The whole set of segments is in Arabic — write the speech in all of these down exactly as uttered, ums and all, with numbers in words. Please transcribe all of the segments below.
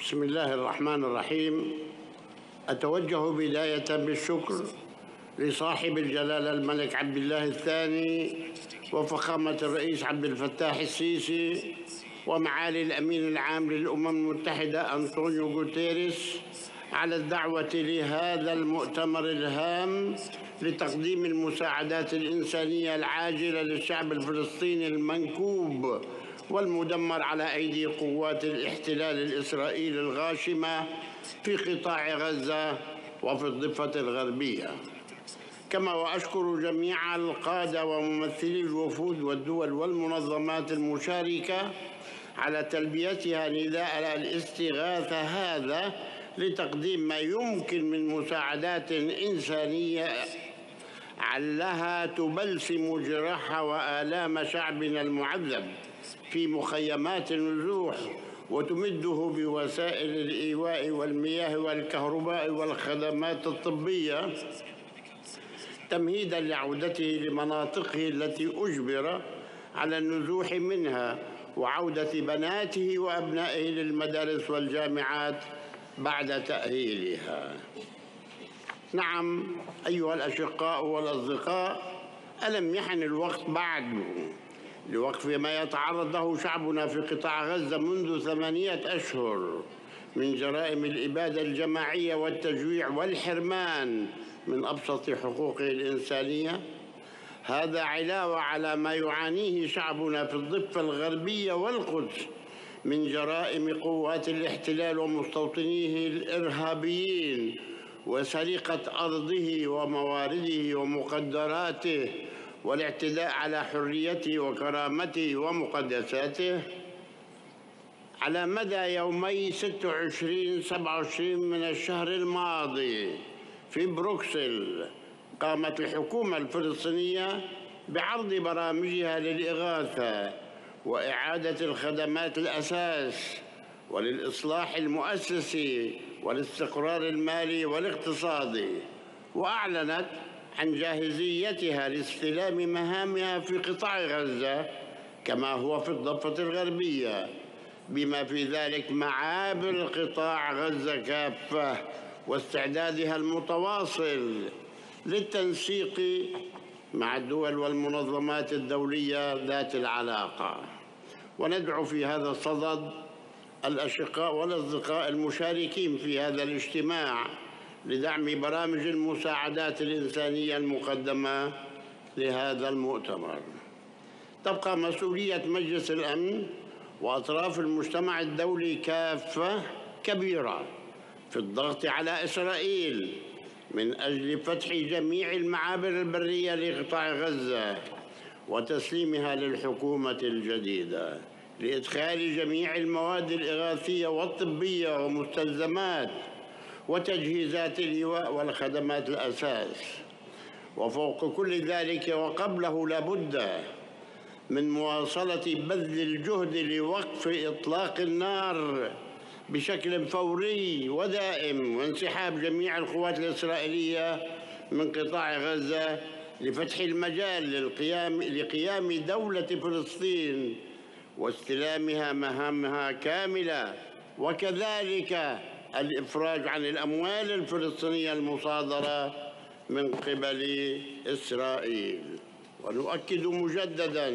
بسم الله الرحمن الرحيم. أتوجه بداية بالشكر لصاحب الجلالة الملك عبد الله الثاني وفخامة الرئيس عبد الفتاح السيسي ومعالي الأمين العام للأمم المتحدة أنطونيو غوتيريس على الدعوة لهذا المؤتمر الهام لتقديم المساعدات الإنسانية العاجلة للشعب الفلسطيني المنكوب والمدمر على أيدي قوات الاحتلال الإسرائيلي الغاشمة في قطاع غزة وفي الضفة الغربية. كما وأشكر جميع القادة وممثلي الوفود والدول والمنظمات المشاركة على تلبيتها نداء الاستغاثة هذا لتقديم ما يمكن من مساعدات إنسانية علها تبلسم جراح وآلام شعبنا المعذب في مخيمات النزوح وتمده بوسائل الإيواء والمياه والكهرباء والخدمات الطبية تمهيدا لعودته لمناطقه التي أجبر على النزوح منها وعودة بناته وأبنائه للمدارس والجامعات بعد تأهيلها. نعم أيها الأشقاء والأصدقاء، ألم يحن الوقت بعد لوقف ما يتعرض له شعبنا في قطاع غزة منذ ثمانية أشهر من جرائم الإبادة الجماعية والتجويع والحرمان من أبسط حقوقه الإنسانية؟ هذا علاوة على ما يعانيه شعبنا في الضفة الغربية والقدس من جرائم قوات الاحتلال ومستوطنيه الإرهابيين وسرقة أرضه وموارده ومقدراته والاعتداء على حريته وكرامته ومقدساته. على مدى يومي ستة وعشرين سبعة وعشرين من الشهر الماضي في بروكسل قامت الحكومة الفلسطينية بعرض برامجها للإغاثة وإعادة الخدمات الأساس وللإصلاح المؤسسي والاستقرار المالي والاقتصادي، وأعلنت عن جاهزيتها لاستلام مهامها في قطاع غزة كما هو في الضفة الغربية، بما في ذلك معابر قطاع غزة كافة واستعدادها المتواصل للتنسيق مع الدول والمنظمات الدولية ذات العلاقة. وندعو في هذا الصدد الأشقاء والأصدقاء المشاركين في هذا الاجتماع لدعم برامج المساعدات الإنسانية المقدمة لهذا المؤتمر. تبقى مسؤولية مجلس الأمن وأطراف المجتمع الدولي كافة كبيرة في الضغط على إسرائيل من أجل فتح جميع المعابر البرية لقطاع غزة وتسليمها للحكومة الجديدة لإدخال جميع المواد الإغاثية والطبية ومستلزمات وتجهيزات الإيواء والخدمات الأساس. وفوق كل ذلك وقبله لابد من مواصلة بذل الجهد لوقف إطلاق النار بشكل فوري ودائم وانسحاب جميع القوات الإسرائيلية من قطاع غزة لفتح المجال للقيام لقيام دولة فلسطين واستلامها مهامها كاملة، وكذلك الإفراج عن الأموال الفلسطينية المصادرة من قبل إسرائيل. ونؤكد مجدداً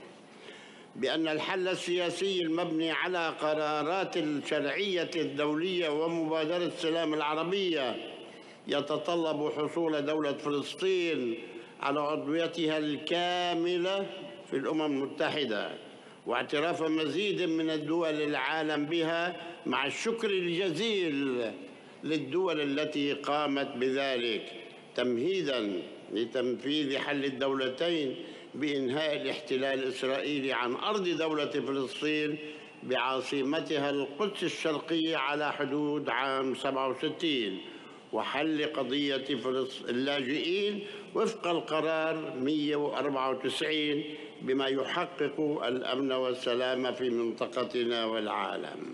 بأن الحل السياسي المبني على قرارات الشرعية الدولية ومبادرة السلام العربية يتطلب حصول دولة فلسطين على عضويتها الكاملة في الأمم المتحدة واعتراف مزيد من الدول العالم بها، مع الشكر الجزيل للدول التي قامت بذلك تمهيداً لتنفيذ حل الدولتين بإنهاء الاحتلال الإسرائيلي عن أرض دولة فلسطين بعاصمتها القدس الشرقية على حدود عام سبعة وستين، وحل قضية اللاجئين وفق القرار مئة وأربعة وتسعين بما يحقق الأمن والسلام في منطقتنا والعالم.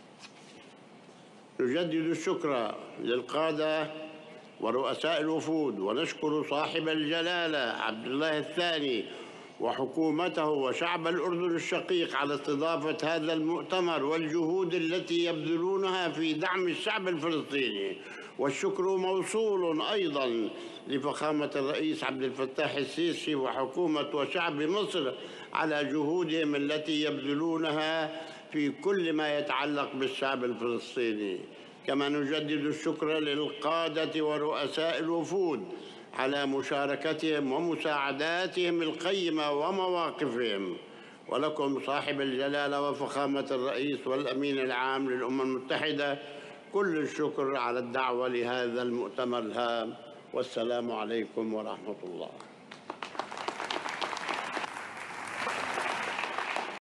نجدد الشكر للقادة ورؤساء الوفود ونشكر صاحب الجلالة عبد الله الثاني وحكومته وشعب الأردن الشقيق على استضافة هذا المؤتمر والجهود التي يبذلونها في دعم الشعب الفلسطيني. والشكر موصول أيضا لفخامة الرئيس عبد الفتاح السيسي وحكومة وشعب مصر على جهودهم التي يبذلونها في كل ما يتعلق بالشعب الفلسطيني. كما نجدد الشكر للقادة ورؤساء الوفود على مشاركتهم ومساعداتهم القيمة ومواقفهم. ولكم صاحب الجلالة وفخامة الرئيس والأمين العام للأمم المتحدة كل الشكر على الدعوة لهذا المؤتمر الهام، والسلام عليكم ورحمة الله.